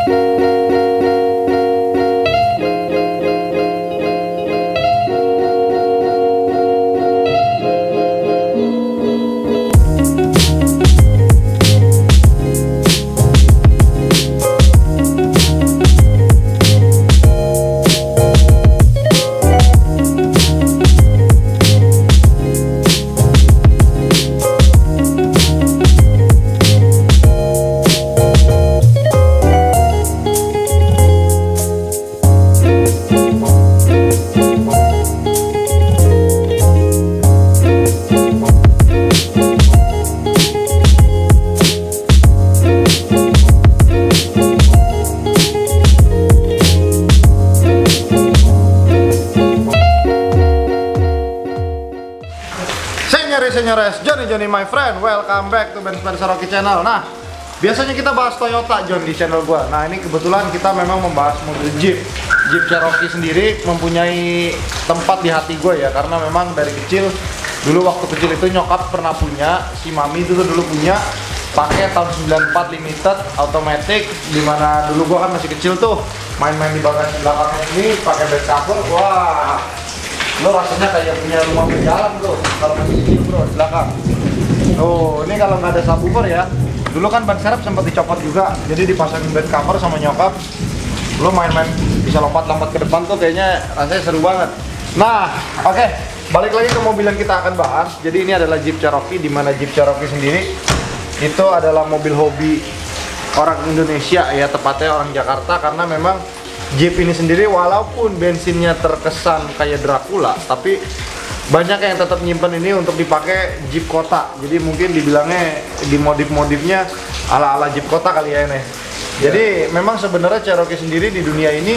Senyores, Johnny my friend, welcome back to Ben Spencer Rocky Channel. Nah, biasanya kita bahas Toyota John di channel gua. Nah, ini kebetulan kita memang membahas mobil Jeep Cherokee sendiri mempunyai tempat di hati gue ya, karena memang dari kecil, dulu waktu kecil itu nyokap pernah punya, si mami itu dulu punya pakai tahun 94 limited automatic, dimana dulu gua kan masih kecil tuh main-main di bagasi belakangnya ini pakai back cover. Wah, lo rasanya kayak punya rumah berjalan bro, kalau masih kecil bro, di belakang. Oh, ini kalau nggak ada subwoofer ya, dulu kan ban serep sempat dicopot juga, jadi dipasangin bed cover sama nyokap. Lo main-main bisa lompat-lompat ke depan tuh kayaknya rasanya seru banget. Nah, oke, balik lagi ke mobil yang kita akan bahas. Jadi ini adalah Jeep Cherokee, dimana Jeep Cherokee sendiri itu adalah mobil hobi orang Indonesia ya, tepatnya orang Jakarta, karena memang Jeep ini sendiri walaupun bensinnya terkesan kayak Dracula, tapi banyak yang tetap nyimpen ini untuk dipakai Jeep kota. Jadi mungkin dibilangnya di modif-modifnya ala-ala Jeep kota kali ya ini. Jadi memang sebenarnya Cherokee sendiri di dunia ini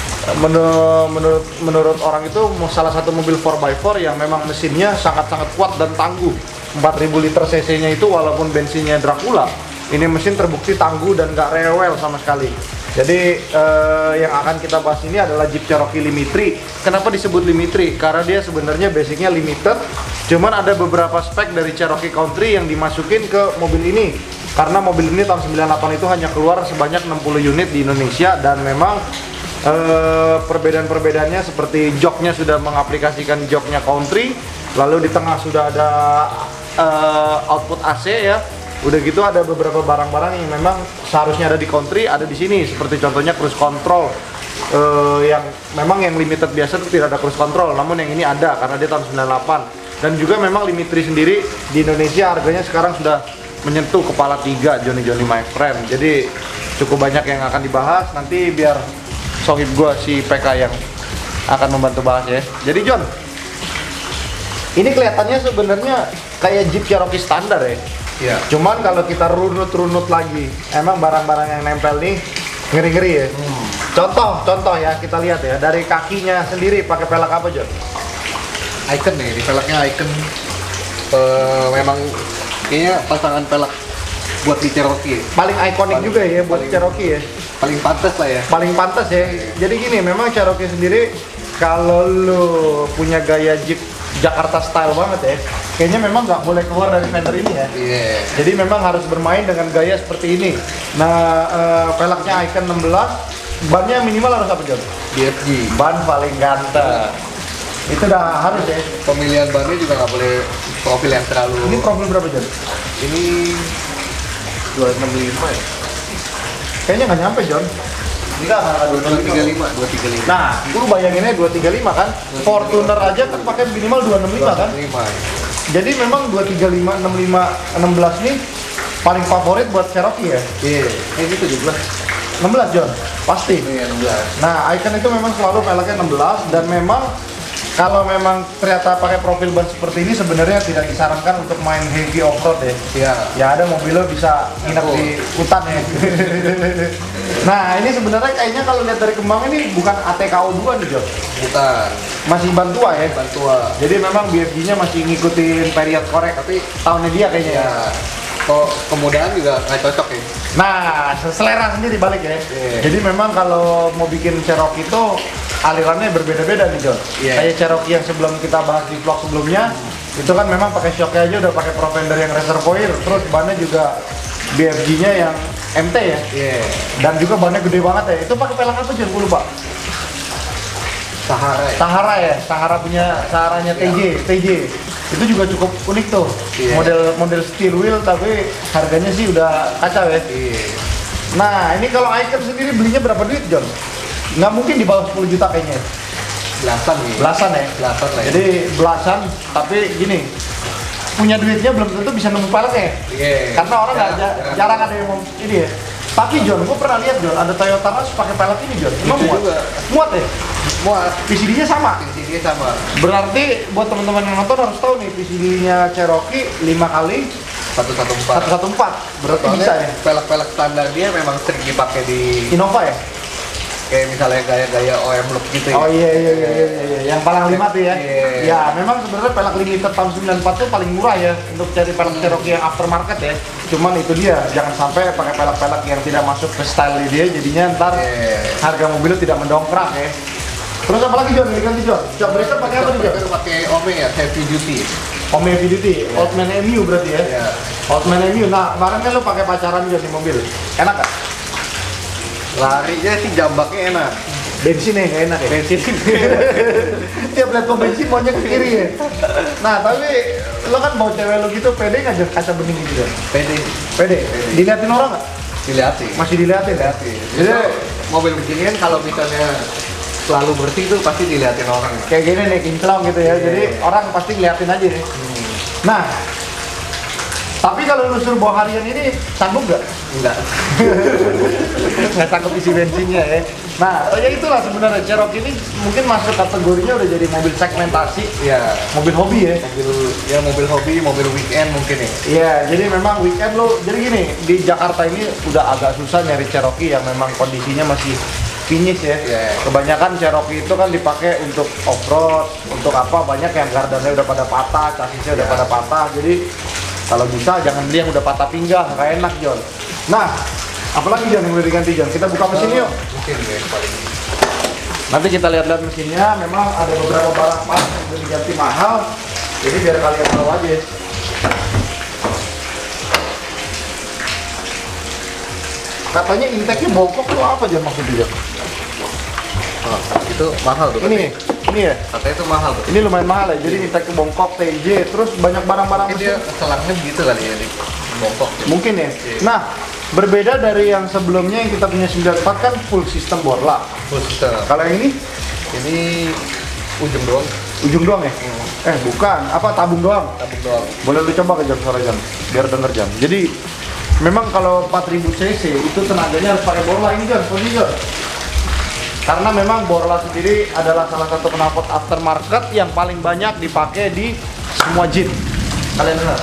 menurut orang itu salah satu mobil 4x4 yang memang mesinnya sangat-sangat kuat dan tangguh. 4000 liter cc-nya itu walaupun bensinnya Dracula, ini mesin terbukti tangguh dan gak rewel sama sekali. Jadi yang akan kita bahas ini adalah Jeep Cherokee Limitri. Kenapa disebut Limitri? Karena dia sebenarnya basicnya limited, cuman ada beberapa spek dari Cherokee Country yang dimasukin ke mobil ini. Karena mobil ini tahun 98 itu hanya keluar sebanyak 60 unit di Indonesia, dan memang perbedaan-perbedaannya seperti joknya sudah mengaplikasikan joknya Country, lalu di tengah sudah ada output AC ya. Udah gitu ada beberapa barang-barang yang memang seharusnya ada di Country, ada di sini, seperti contohnya cruise control yang memang yang limited biasa itu tidak ada cruise control, namun yang ini ada karena dia tahun 98. Dan juga memang Limitri sendiri di Indonesia harganya sekarang sudah menyentuh kepala 3 Johnny my friend. Jadi cukup banyak yang akan dibahas, nanti biar sohib gua si PK yang akan membantu bahas ya. Jadi John, ini kelihatannya sebenarnya kayak Jeep Cherokee standar ya. Iya. Cuman kalau kita runut lagi, emang barang-barang yang nempel nih ngeri-ngeri ya. Contoh ya, kita lihat ya, dari kakinya sendiri pakai pelek apa John? Icon nih, di peleknya Icon. Memang kayaknya pasangan pelek buat di Cherokee. Paling ikonik juga ya buat Cherokee ya. Paling pantas lah ya. Paling pantas ya. Jadi gini, memang Cherokee sendiri kalau lu punya gaya Jeep Jakarta style banget ya, kayaknya memang nggak boleh keluar dari fender ini ya. Yeah. Jadi memang harus bermain dengan gaya seperti ini. Nah, peleknya Icon 16, bannya minimal harus apa John? BFG. Ban paling ganteng. Itu udah harus ya. Pemilihan bannya juga nggak boleh profil yang terlalu. Ini profil berapa John? Ini 265 ya. Kayaknya nggak nyampe John. Ini kan angka 235. Nah, lu bayanginnya 235 kan? Fortuner aja kan pakai minimal 265 kan? 265. Jadi memang 235, 65, 16 nih paling favorit buat Cherokee ya? Iya, ini 17. 16 John? Pasti? Iya, 16. Nah, Icon itu memang selalu peleknya 16, dan memang kalau memang ternyata pakai profil ban seperti ini sebenarnya tidak disarankan untuk main heavy off-road ya. Iya. Ya ada mobilnya bisa nginep di hutan ya. Nah, ini sebenarnya kayaknya kalau lihat dari kembang ini bukan ATKO 2 nih, John. Bukan. Masih ban tua ya? Ban tua. Jadi memang BFG-nya masih ngikutin period korek, tapi tahunnya dia kayaknya ya. Kok kemudahan juga nggak cocok ya? Nah, selera sendiri balik ya. Jadi memang kalau mau bikin Cherokee itu alirannya berbeda-beda nih John. Kayak Cherokee yang sebelum kita bahas di vlog sebelumnya, itu kan memang pakai shocknya aja udah pakai Profender yang reservoir, terus bannya juga BFG-nya yang MT ya. Iya. Dan juga bannya gede banget ya. Itu pakai pelek apa John? Gue lupa. Sahara ya. Sahara ya. Sahara punya Saharanya TJ. Itu juga cukup unik tuh. Iya. Model steel wheel tapi harganya sih udah kacau ya. Iya. Nah, ini kalau Icon sendiri belinya berapa duit, John? Nggak mungkin di bawah 10 juta kayaknya. Belasan nih. Belasan ya? Belasan lah ya. Jadi belasan, tapi gini, punya duitnya belum tentu bisa nemu peleknya. Iya. Karena orang nggak jarang ada yang mau ini ya. Tapi John, gua pernah lihat John, ada Toyota Rush pakai pelek ini John. Emang Itu muat? juga. Muat ya? Muat. PCD-nya sama? Intinya sama. Berarti buat teman-teman yang nonton harus tahu nih PCD-nya Cherokee 5 kali 114. 114. Berarti Soalnya bisa ya? pelek-pelek standar dia memang sering dipakai di Innova ya? kayak misalnya gaya-gaya OM look gitu ya. Oh iya. Yang paling lima tuh ya. Iya. Ya, memang sebenarnya pelek limited tahun 94 tuh paling murah ya untuk cari pelek Cherokee yang aftermarket ya. Cuman itu dia, jangan sampai pakai pelek-pelek yang tidak masuk ke style dia, jadinya ntar Iya. harga mobilnya tidak mendongkrak ya. Terus apa lagi John? Ganti John. Shock breaker pakai apa nih John? Kita pakai OM ya, heavy duty. Ome Heavy Duty, Old Man MU berarti ya. Iya. Old Man MU. Nah, kemarin kan lo pakai pacaran John di mobil. Enak gak? Larinya sih jambaknya enak. Bensinnya nggak enak ya? Bensin. Tiap lihat pom bensin maunya ke kiri ya. Nah tapi lo kan bawa cewek lo gitu pede nggak John kaca bening gitu John? Pede. Pede. Diliatin orang nggak? Dilihatin. Masih diliatin? Dilihatin. Jadi Mobil begini kan kalau misalnya selalu bersih tuh pasti dilihatin orang. kayak gini nih kinclong gitu ya. Jadi orang pasti ngeliatin aja nih. Nah tapi kalau lu suruh bawa harian ini sanggup nggak? Enggak. Nggak sanggup isi bensinnya ya. Nah ya itulah sebenarnya Cherokee ini mungkin masuk kategorinya udah jadi mobil segmentasi, Iya. mobil hobi ya. Mobil hobi, mobil weekend mungkin ya. Iya, jadi memang weekend lo, jadi gini, di Jakarta ini udah agak susah nyari Cherokee yang memang kondisinya masih finish ya. Iya. Kebanyakan Cherokee itu kan dipakai untuk off-road, untuk apa, banyak yang gardannya udah pada patah, chassisnya udah pada patah, jadi kalau bisa jangan beli yang udah patah pinggang, nggak enak John. Nah, apalagi John yang boleh diganti John? Kita buka mesin yuk. Mungkin ya paling. Nanti kita lihat-lihat mesinnya, memang ada beberapa barang part yang udah diganti mahal, jadi biar kalian tahu aja. Katanya intake-nya bongkok tuh apa John maksudnya John? Oh, itu mahal tuh. Ini ya? Katanya itu mahal tuh. Ini lumayan mahal ya, jadi intake bongkok, TJ, terus banyak barang-barang Mungkin dia mesin. selangnya gitu kali ya di bongkok. Mungkin ya? Iya. Nah, berbeda dari yang sebelumnya yang kita punya 94 kan full system Borla. Full system. Kalau yang Ini ujung doang. ujung doang ya? Bukan, apa tabung doang? Tapi doang. Boleh lu coba ke Jam suara Jam, biar denger Jam. Jadi memang kalau 4000 cc itu tenaganya harus pakai Borla ini Jam, posisi Jam. Karena memang Borla sendiri adalah salah satu knalpot aftermarket yang paling banyak dipakai di semua Jeep. Kalian dengar?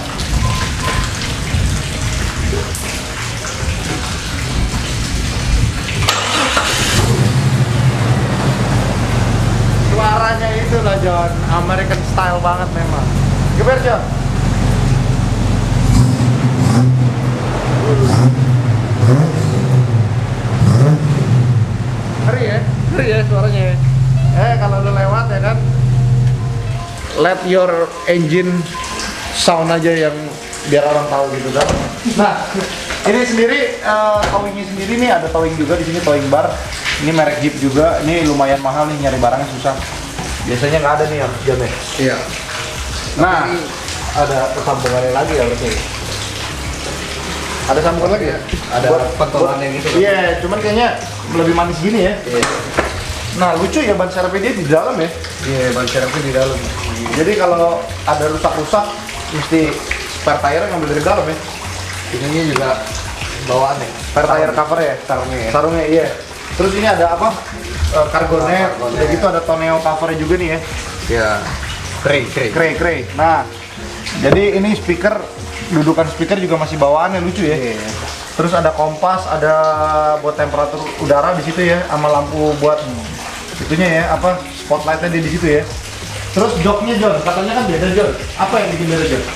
Suaranya itu lah John, American style banget memang. Geber John. Ngeri ya suaranya ya. Kalau lu lewat ya kan, let your engine sound aja yang biar orang tahu gitu kan. Nah, ini sendiri towingnya sendiri nih ada towing juga di sini, towing bar. Ini merek Jeep juga, ini lumayan mahal nih, nyari barangnya susah. Biasanya nggak ada nih yang jamnya. Iya. Nah, Ini ada sambungannya lagi ya berarti. ada sambungan lagi ya? Ada pentolannya gitu kan? Iya, cuman kayaknya lebih manis gini ya. Iya. Nah, lucu ya ban serepnya dia di dalam ya. Iya, ban serepnya di dalam. Jadi kalau ada rusak-rusak, mesti spare tire ngambil dari dalam ya. Ininya juga bawaan ya. Spare tire cover ya. Sarungnya ya. Sarungnya iya. Terus ini ada apa? Cargo net. Cargo Udah net. gitu ada toneo covernya juga nih ya. Iya. Kray. Kray. Nah, jadi ini speaker, dudukan speaker juga masih bawaannya lucu ya. Iya. Terus ada kompas, ada buat temperatur udara di situ ya, sama lampu buat itunya ya, apa spotlightnya di situ ya. Terus joknya John, katanya kan beda John. Apa yang bikin beda John?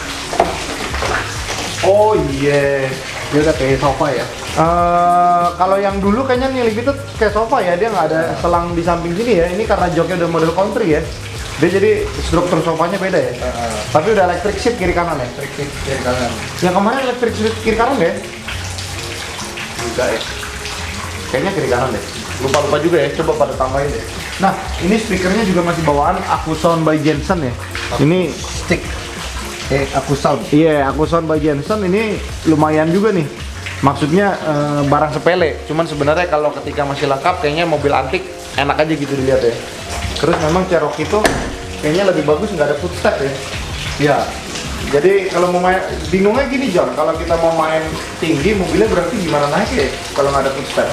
Oh iya. Dia udah kayak sofa ya. Kalau yang dulu kayaknya nih itu kayak sofa ya, dia nggak ada selang di samping sini ya. Ini karena joknya udah model country ya. Dia jadi struktur sofanya beda ya. Tapi udah electric seat kiri kanan ya. Trik kiri kanan. Yang kemarin electric seat kiri kanan ya? juga ya. Kayaknya kiri kanan deh. Lupa juga ya. Coba pada tambahin deh. Nah, ini speakernya juga masih bawaan Akusound by Jensen ya. Ini stick. Akusound. Iya, Akusound by Jensen ini lumayan juga nih. Maksudnya barang sepele. Cuman sebenarnya kalau ketika masih lengkap kayaknya mobil antik enak aja gitu dilihat ya. Terus memang Cherokee itu kayaknya lebih bagus nggak ada footstep ya. Iya. Jadi kalau mau main, bingungnya gini John, kalau kita mau main tinggi mobilnya berarti gimana naik ya kalau nggak ada footstep?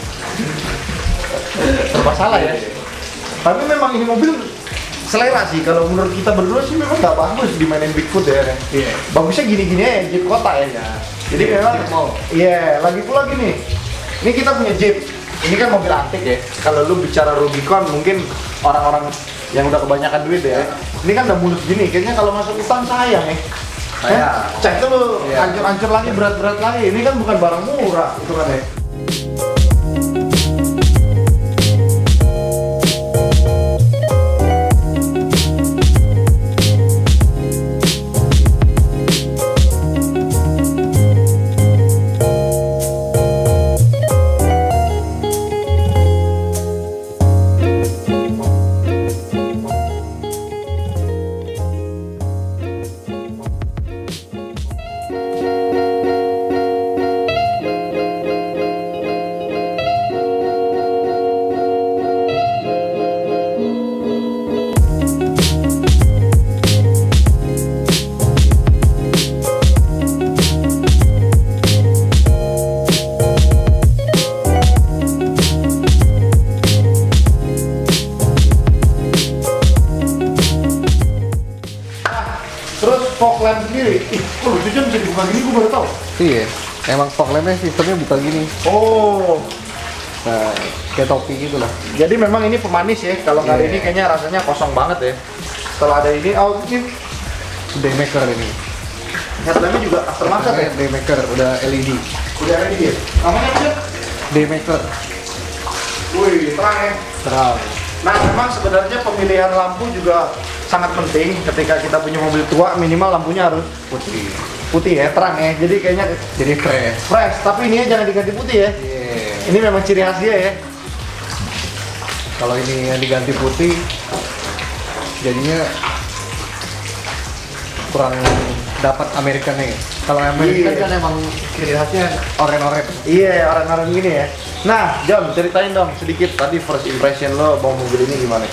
Serba salah ya. Tapi memang ini mobil selera sih, kalau menurut kita berdua sih memang nggak bagus dimainin Bigfoot ya. Iya. Bagusnya gini-gini ya, Jeep kota ya. Jadi memang, iya, lagi pula gini. Ini kita punya Jeep. Ini kan mobil antik ya. Kalau lu bicara Rubicon mungkin orang-orang yang udah kebanyakan duit ya. Ini kan udah mulus gini, kayaknya kalau masuk hutan sayang ya. Cek tuh hancur-hancur lagi, berat-berat lagi. Ini kan bukan barang murah, itu kan ya. Terus fog lamp sendiri, kok lucu bisa dibuka gini, gue baru tau. Iya, emang fog lampnya sistemnya buka gini. Oh, Nah, kayak topi gitu lah. jadi memang ini pemanis ya. Kalau kali ini kayaknya rasanya kosong banget ya. Setelah ada ini, ini Daymaker ini. headlampnya juga aftermarket ya. Daymaker udah LED. Udah ada dia. Namanya apa sih? Daymaker Wih, terang ya. terang. Nah, memang sebenarnya pemilihan lampu juga sangat penting ketika kita punya mobil tua, minimal lampunya harus putih ya, terang ya. Jadi kayaknya Jadi fresh. fresh, tapi ini jangan diganti putih ya. Iya. Ini memang ciri khas dia ya. Kalau ini yang diganti putih, jadinya kurang dapat Amerikannya. Kalau American Iya. kan emang ciri khasnya oren-oren. Iya, orang-orang gini ya. Nah, John, ceritain dong sedikit tadi first impression lo bawa mobil ini gimana?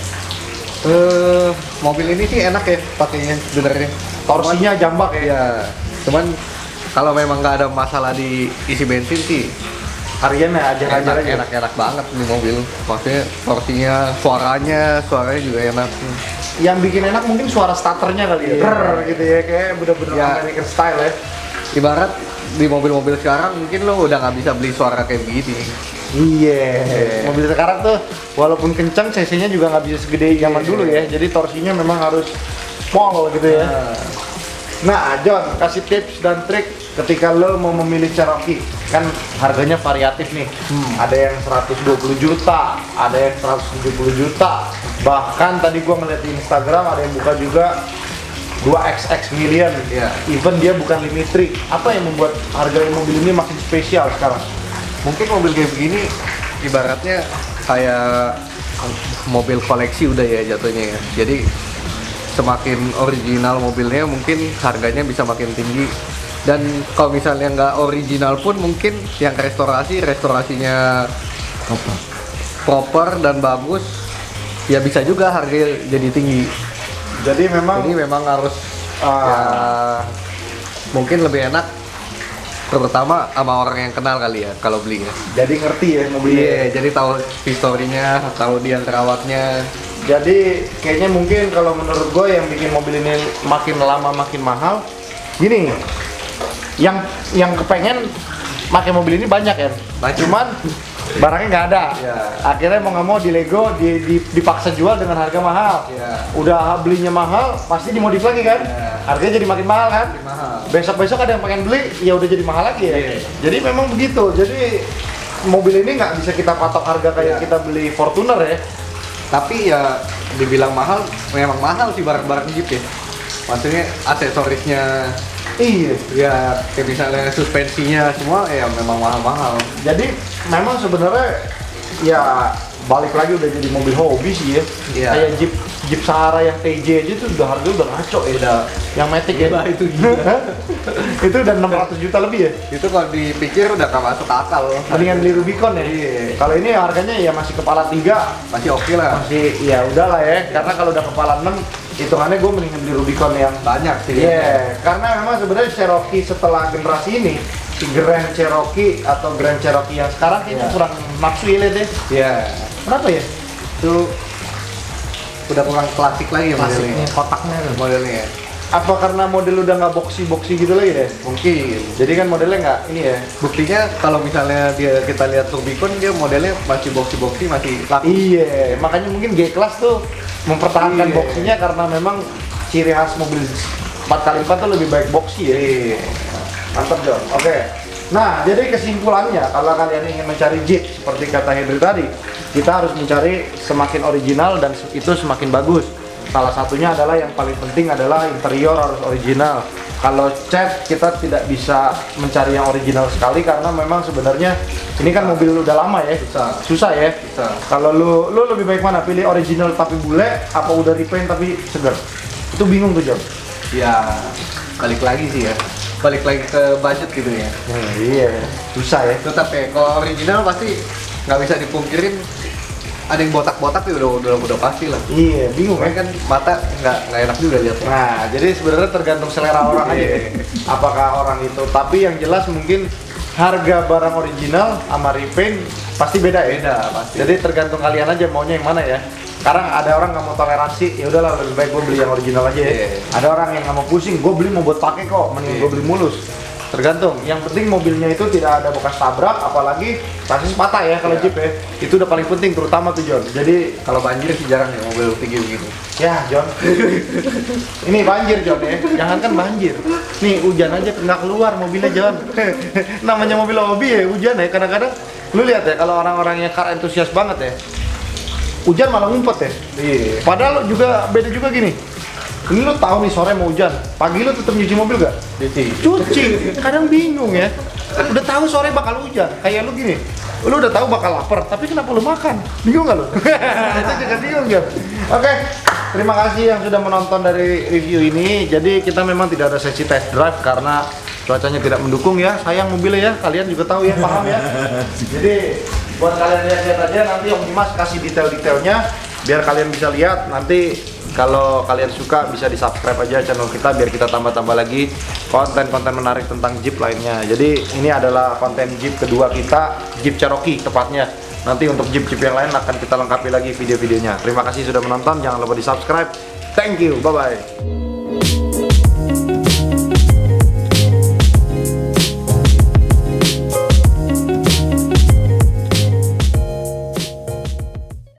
Mobil ini sih enak ya pakainya sebenarnya. Torsinya jambak ya. Iya. Cuman kalau memang nggak ada masalah di isi bensin sih Harian ya, ajar-ajar aja. enak banget nih mobil. Maksudnya torsinya, suaranya juga enak. Yang bikin enak mungkin suara starternya kali ya. Iya. Brrr gitu ya, kayak bener-bener Iya. American style ya. Ibarat di mobil-mobil sekarang mungkin lo udah nggak bisa beli suara kayak begini. Iya. Mobil sekarang tuh walaupun kencang, cc-nya juga nggak bisa segede zaman dulu ya. Jadi torsinya memang harus pol gitu ya. Nah, John, kasih tips dan trik ketika lo mau memilih Cherokee. Kan harganya variatif nih. Ada yang 120 juta, ada yang 170 juta. Bahkan tadi gua ngeliat di Instagram ada yang buka juga 2xx million. Iya. Even dia bukan limitrik. Apa yang membuat harga mobil ini makin spesial sekarang? Mungkin mobil kayak begini ibaratnya kayak mobil koleksi udah ya jatuhnya ya. Jadi semakin original mobilnya mungkin harganya bisa makin tinggi. Dan kalau misalnya nggak original pun mungkin yang restorasinya proper dan bagus ya bisa juga harga jadi tinggi. Jadi memang harus ya, mungkin lebih enak terutama sama orang yang kenal kali ya kalau beli ya. jadi ngerti ya mobilnya. Iya, jadi tahu historinya, tahu dia rawatnya. Jadi kayaknya mungkin kalau menurut gue yang bikin mobil ini makin lama makin mahal, gini, yang kepengen pakai mobil ini banyak ya, cuman barangnya nggak ada. Iya. Akhirnya mau nggak mau di Lego dipaksa jual dengan harga mahal. Iya. Udah belinya mahal, pasti dimodif lagi kan, harganya jadi makin mahal kan. Mahal. Besok-besok ada yang pengen beli, ya udah jadi mahal lagi ya. Iya. Jadi memang begitu. Jadi mobil ini nggak bisa kita patok harga kayak kita beli Fortuner ya. Tapi ya dibilang mahal, memang mahal sih barang-barang Jeep ya. Maksudnya aksesorisnya Iya. Ya kayak misalnya suspensinya semua ya memang mahal-mahal. Jadi memang sebenarnya ya balik lagi udah jadi mobil hobi sih ya. Iya. Kayak Jeep Sahara yang TJ aja tuh udah harga udah ngaco ya. Udah. Yang Matic ya. Gila, itu gila. Itu udah 600 juta lebih ya. Itu kalau dipikir udah gak masuk akal. Mendingan beli Rubicon ya. Iya. Kalau ini harganya ya masih kepala 3, Masih oke lah. masih ya udahlah ya. Karena kalau udah kepala 6, hitungannya gue mendingan beli Rubicon yang Banyak sih. iya. Karena memang sebenarnya Cherokee setelah generasi ini, si Grand Cherokee atau Grand Cherokee yang sekarang kayaknya Iya. kurang nafsu ya lihat ya. Iya. Kenapa ya? Itu udah kurang klasik lagi ya Klasiknya, modelnya. kotaknya tuh. Modelnya ya. Apa karena model udah nggak boxy gitu lagi deh? Mungkin. Jadi kan modelnya nggak ini ya. Buktinya kalau misalnya kita lihat Rubicon dia modelnya masih boxy masih laku. Iya, makanya mungkin G-Class tuh mempertahankan Iya. boxinya karena memang ciri khas mobil 4x4 tuh lebih baik boxy ya. Iya. Mantap John. Oke. Nah, jadi kesimpulannya kalau kalian ingin mencari Jeep seperti kata Henry tadi, kita harus mencari semakin original dan itu semakin bagus. Salah satunya adalah yang paling penting adalah interior harus original. Kalau cat kita tidak bisa mencari yang original sekali karena memang sebenarnya ini kan mobil udah lama ya. Susah ya. Susah. Kalau lu lebih baik mana? Pilih original tapi bule apa udah repaint tapi segar? Itu bingung tuh John. Ya balik lagi sih ya. Balik lagi ke budget gitu ya. Iya, susah ya. Tetap ya kalau original pasti nggak bisa dipungkirin ada yang botak-botak ya udah pasti lah. Iya, bingung Makanya ya. kan mata nggak enak juga lihatnya. Nah, jadi sebenarnya tergantung selera orang aja. Iya. Apakah orang itu, tapi yang jelas mungkin harga barang original sama repaint pasti beda ya. Beda pasti. Jadi tergantung kalian aja maunya yang mana ya. Sekarang ada orang nggak mau toleransi, ya udahlah lebih baik gue beli yang original aja ya. Iya. Ada orang yang nggak mau pusing, gue beli mau buat pakai kok, mending Iya. gue beli mulus. Tergantung. Yang penting mobilnya itu tidak ada bekas tabrak, apalagi chassis patah ya kalau Iya. Jeep ya. Itu udah paling penting terutama tuh John. Jadi Kalau banjir sih jarang ya mobil tinggi begini. ya John, ini banjir John ya, jangankan banjir. Nih hujan aja nggak keluar mobilnya John. Namanya mobil hobi ya hujan ya. Kadang-kadang lu lihat ya kalau orang-orang yang car enthusiast banget ya, hujan malah ngumpet ya. Iya. Padahal juga beda juga gini. Ini lu tahu nih sore mau hujan, pagi lu tetap nyuci mobil gak? Cuci. Kadang bingung ya. Udah tahu sore bakal hujan, kayak lu gini. Lu udah tahu bakal lapar, tapi kenapa lu makan? Bingung gak lu? Itu juga bingung ya. Oke, terima kasih yang sudah menonton dari review ini. Jadi kita memang tidak ada sesi test drive karena cuacanya tidak mendukung ya. Sayang mobilnya ya, kalian juga tahu ya, paham ya. Jadi buat kalian lihat aja nanti Om Dimas kasih detail-detailnya biar kalian bisa lihat nanti. Kalau kalian suka bisa di subscribe aja channel kita biar kita tambah-tambah lagi konten-konten menarik tentang Jeep lainnya. Jadi ini adalah konten Jeep kedua kita, Jeep Cherokee tepatnya. Nanti untuk Jeep-Jeep yang lain akan kita lengkapi lagi video-videonya. Terima kasih sudah menonton, jangan lupa di subscribe. Thank you, bye-bye.